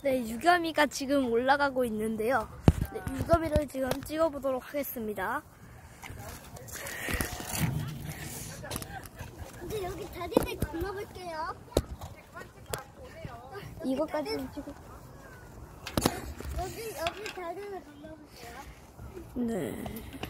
네, 유감이가 지금 올라가고 있는데요. 네, 유감이를 지금 찍어보도록 하겠습니다. 이제 여기 다리를 건너볼게요. 이거까지는 찍고. 여기 다리를 건너볼게요. 네.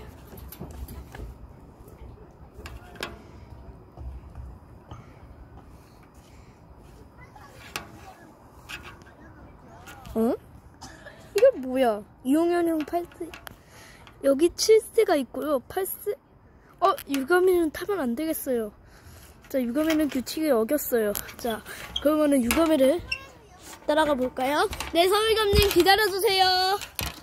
어? 이게 뭐야? 이용현형 8스. 여기 7스가 있고요. 8스. 유감이는 타면 안 되겠어요. 자, 유감이는 규칙을 어겼어요. 자, 그러면은 유감이를 따라가 볼까요? 네, 서울감님 기다려주세요.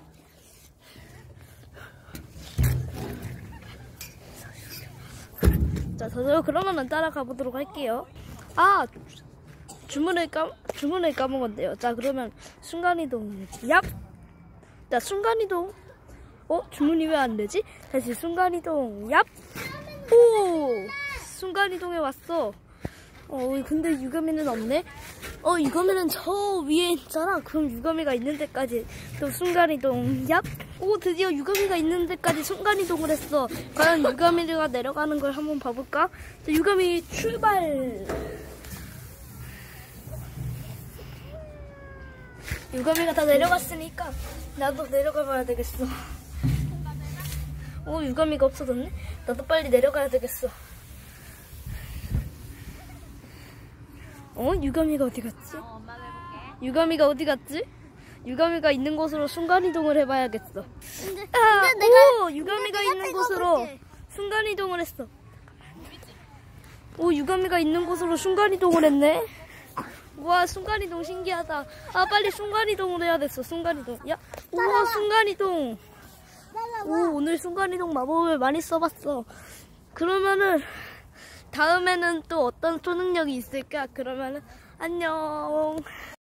자, 저도 그러면은 따라가 보도록 할게요. 아! 주문을 까먹었네요. 자, 그러면 순간이동, 얍! 자, 순간이동. 주문이 왜 안 되지? 다시 순간이동, 얍! 오! 순간이동에 왔어. 근데 유감이는 없네? 유감이는 저 위에 있잖아. 그럼 유감이가 있는 데까지 또 순간이동, 얍! 오, 드디어 유감이가 있는 데까지 순간이동을 했어. 과연 유감이가 내려가는 걸 한번 봐볼까? 자, 유감이 출발! 유감이가 다 내려갔으니까 나도 내려가 봐야 되겠어. 유감이가 없어졌네? 나도 빨리 내려가야 되겠어. 유감이가 어디 갔지? 유감이가 어디 갔지? 유감이가 있는 곳으로 순간이동을 해봐야겠어. 유감이가 있는 곳으로 순간이동을 했어. 유감이가 있는 곳으로 순간이동을 했네? 우와, 순간이동 신기하다. 빨리 순간이동을 해야 됐어. 순간이동. 야, 우와, 순간이동. 오늘 순간이동 마법을 많이 써봤어. 그러면은 다음에는 또 어떤 초능력이 있을까? 그러면은 안녕.